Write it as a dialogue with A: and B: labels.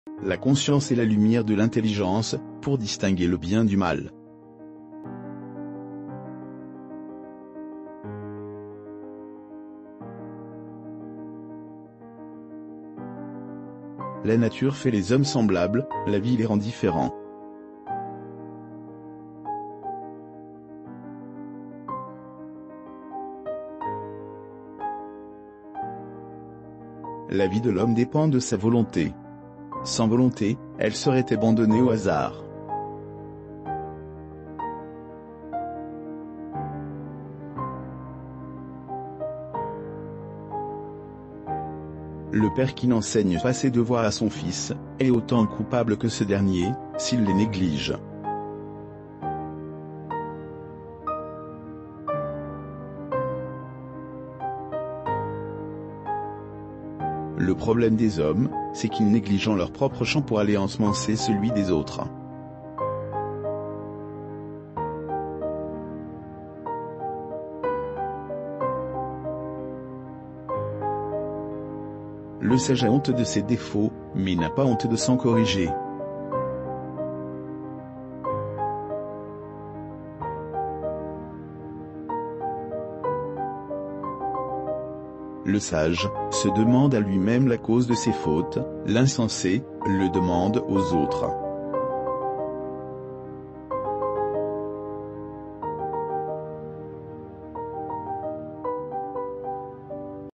A: La conscience est la lumière de l'intelligence, pour distinguer le bien du mal. La nature fait les hommes semblables, la vie les rend différents. La vie de l'homme dépend de sa volonté. Sans volonté, elle serait abandonnée au hasard. Le père qui n'enseigne pas ses devoirs à son fils, est autant coupable que ce dernier, s'il les néglige. Le problème des hommes, c'est qu'ils négligent leur propre champ pour aller ensemencer celui des autres. Le sage a honte de ses défauts, mais n'a pas honte de s'en corriger. Le sage se demande à lui-même la cause de ses fautes, l'insensé le demande aux autres.